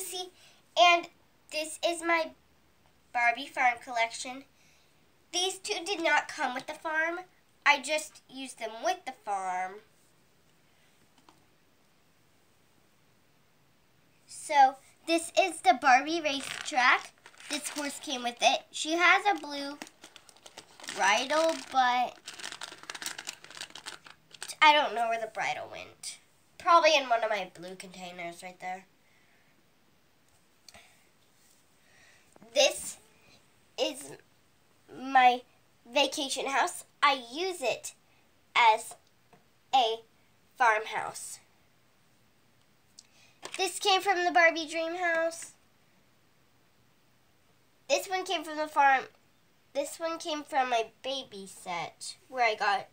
Lucy, and this is my Barbie farm collection. These two did not come with the farm. I just used them with the farm. So this is the Barbie racetrack. This horse came with it. She has a blue bridle, but I don't know where the bridle went. Probably in one of my blue containers right there. This is my vacation house. I use it as a farmhouse. This came from the Barbie Dream House. This one came from the farm. This one came from my baby set where I got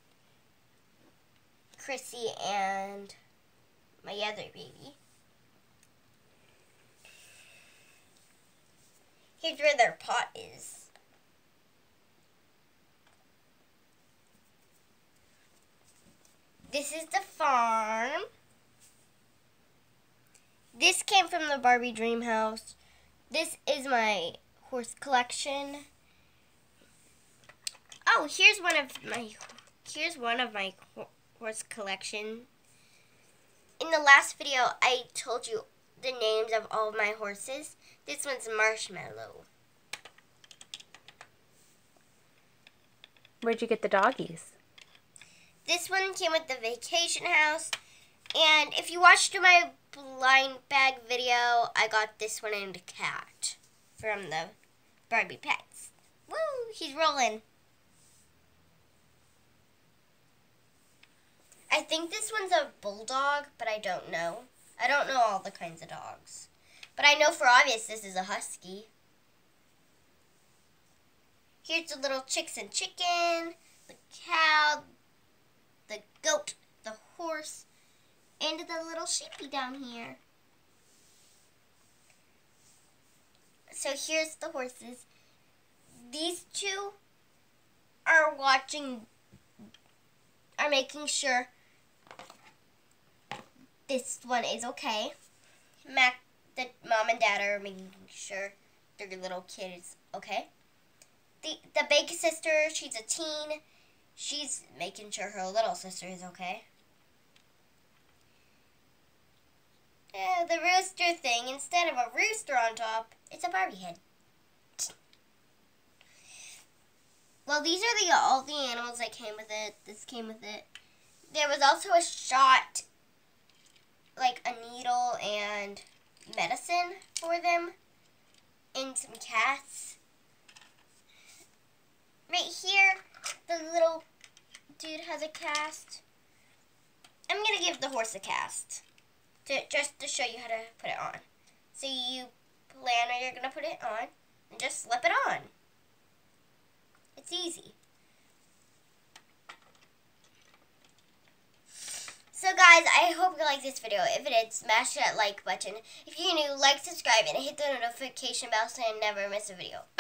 Chrissy and my other baby. Here's where their pot is. This is the farm. This came from the Barbie Dream House. This is my horse collection. Oh, here's one of my horse collection. In the last video, I told you the names of all of my horses. This one's Marshmallow. Where'd you get the doggies? This one came with the vacation house. And if you watched my blind bag video, I got this one and a cat from the Barbie Pets. Woo! He's rolling. I think this one's a bulldog, but I don't know. I don't know all the kinds of dogs. But I know for obvious this is a husky. Here's the little chicks and chicken, the cow, the goat, the horse, and the little sheepy down here. So here's the horses. These two are making sure this one is okay. The mom and dad are making sure their little kid is okay. The big sister, she's a teen. She's making sure her little sister is okay. The rooster thing, instead of a rooster on top, it's a Barbie head. Well, these are all the animals that came with it. This came with it. There was also a shot, like a needle and medicine for them, and some cats. Right here, the little dude has a cast. I'm going to give the horse a cast, just to show you how to put it on. So you plan how you're going to put it on, and just slip it on. It's easy. So guys, I hope you liked this video. If it did, smash that like button. If you're new, like, subscribe, and hit the notification bell so you never miss a video.